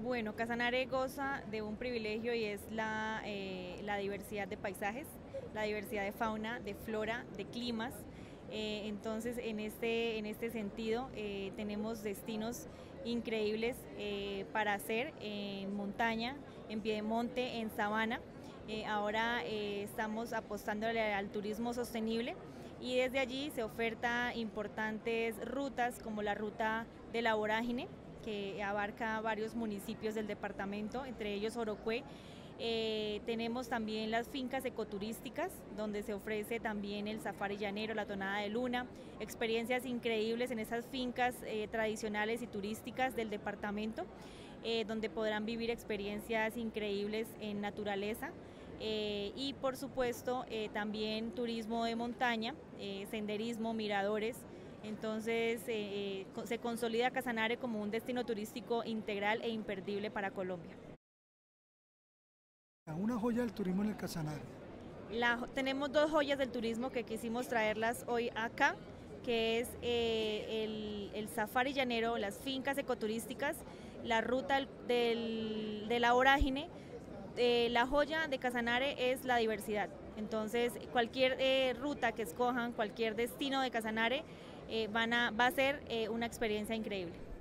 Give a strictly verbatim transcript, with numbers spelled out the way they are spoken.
Bueno, Casanare goza de un privilegio y es la, eh, la diversidad de paisajes, la diversidad de fauna, de flora, de climas. Eh, entonces, en este, en este sentido, eh, tenemos destinos increíbles eh, para hacer en montaña, en piedemonte, en sabana. Eh, ahora eh, estamos apostando al, al turismo sostenible y desde allí se oferta importantes rutas como la ruta de la vorágine, que abarca varios municipios del departamento, entre ellos Orocué. Eh, tenemos también las fincas ecoturísticas, donde se ofrece también el safari llanero, la tonada de luna, experiencias increíbles en esas fincas eh, tradicionales y turísticas del departamento, eh, donde podrán vivir experiencias increíbles en naturaleza. Eh, y por supuesto eh, también turismo de montaña, eh, senderismo, miradores. Entonces eh, se consolida Casanare como un destino turístico integral e imperdible para Colombia. Una joya del turismo en el Casanare. La, tenemos dos joyas del turismo que quisimos traerlas hoy acá, que es eh, el, el safari llanero, las fincas ecoturísticas, la ruta del, de la vorágine. Eh, la joya de Casanare es la diversidad. Entonces, cualquier eh, ruta que escojan, cualquier destino de Casanare, eh, van a, va a ser eh, una experiencia increíble.